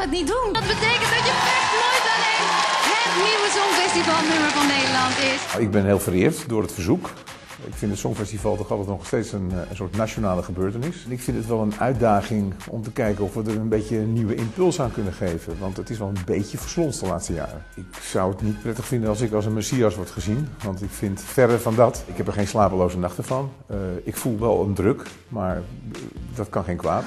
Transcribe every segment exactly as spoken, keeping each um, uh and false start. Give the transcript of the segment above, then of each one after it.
het niet doen. Dat betekent dat je echt nooit alleen het nieuwe Songfestivalnummer van Nederland is. Ik ben heel vereerd door het verzoek. Ik vind het Songfestival toch altijd nog steeds een, een soort nationale gebeurtenis. En ik vind het wel een uitdaging om te kijken of we er een beetje een nieuwe impuls aan kunnen geven. Want het is wel een beetje verslonst de laatste jaren. Ik zou het niet prettig vinden als ik als een messias word gezien. Want ik vind verre van dat. Ik heb er geen slapeloze nachten van. Uh, ik voel wel een druk, maar dat kan geen kwaad.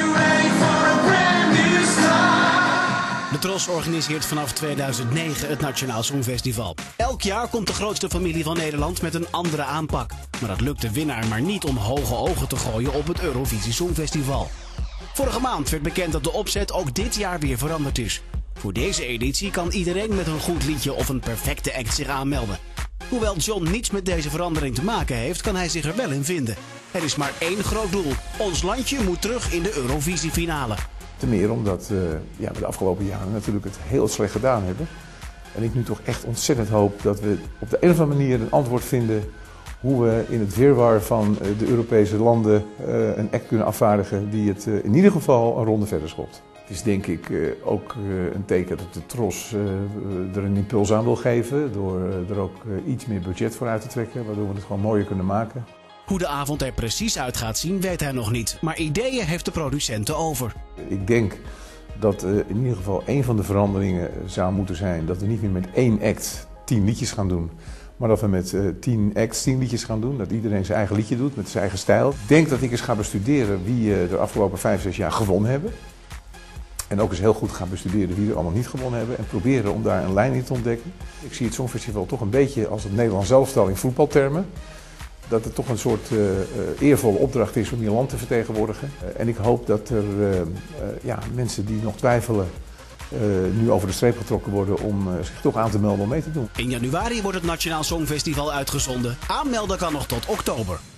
De Tros organiseert vanaf tweeduizend negen het Nationaal Songfestival. Elk jaar komt de grootste familie van Nederland met een andere aanpak. Maar dat lukt de winnaar maar niet om hoge ogen te gooien op het Eurovisie Songfestival. Vorige maand werd bekend dat de opzet ook dit jaar weer veranderd is. Voor deze editie kan iedereen met een goed liedje of een perfecte act zich aanmelden. Hoewel John niets met deze verandering te maken heeft, kan hij zich er wel in vinden. Er is maar één groot doel. Ons landje moet terug in de Eurovisiefinale. Ten meer omdat uh, ja, we de afgelopen jaren natuurlijk het heel slecht gedaan hebben. En ik nu toch echt ontzettend hoop dat we op de een of andere manier een antwoord vinden hoe we in het wirwar van uh, de Europese landen uh, een act kunnen afvaardigen die het uh, in ieder geval een ronde verder schopt. Het is denk ik uh, ook uh, een teken dat de Tros uh, er een impuls aan wil geven door uh, er ook uh, iets meer budget voor uit te trekken, waardoor we het gewoon mooier kunnen maken. Hoe de avond er precies uit gaat zien, weet hij nog niet. Maar ideeën heeft de producenten over. Ik denk dat uh, in ieder geval één van de veranderingen zou moeten zijn dat we niet meer met één act tien liedjes gaan doen. Maar dat we met uh, tien acts tien liedjes gaan doen. Dat iedereen zijn eigen liedje doet, met zijn eigen stijl. Ik denk dat ik eens ga bestuderen wie uh, de afgelopen vijf, zes jaar gewonnen hebben. En ook eens heel goed gaan bestuderen wie er allemaal niet gewonnen hebben. En proberen om daar een lijn in te ontdekken. Ik zie het Songfestival toch een beetje als het Nederlands elftal in voetbaltermen. Dat het toch een soort uh, uh, eervolle opdracht is om je land te vertegenwoordigen. Uh, en ik hoop dat er uh, uh, ja, mensen die nog twijfelen uh, nu over de streep getrokken worden om uh, zich toch aan te melden om mee te doen. In januari wordt het Nationaal Songfestival uitgezonden. Aanmelden kan nog tot oktober.